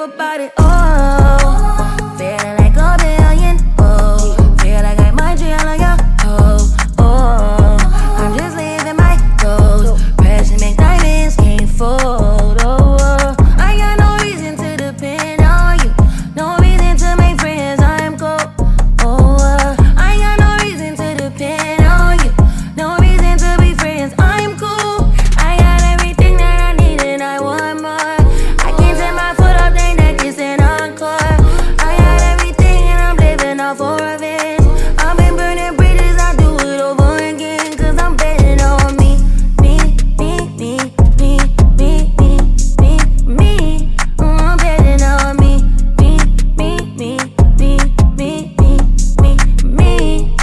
about it all. Feeling like a billion, oh. Feel like I might dream on you, oh, oh. I'm just living my goals. Pressure make diamonds can't fold, oh, oh. I got no reason to depend on you. No reason to make friends, I'm cold, oh, oh. I got no reason to depend on you. No reason to be friends, I'm cool. I got everything that I need and I want more. I can't take my foot off their neck, it's an encore. I got everything and I'm living off for revenge. I've been burning bridges, I do it over again. Cause I'm betting on me, me, me, me, me, me, me, me, me. I'm betting on me, me, me, me, me, me, me, me, me.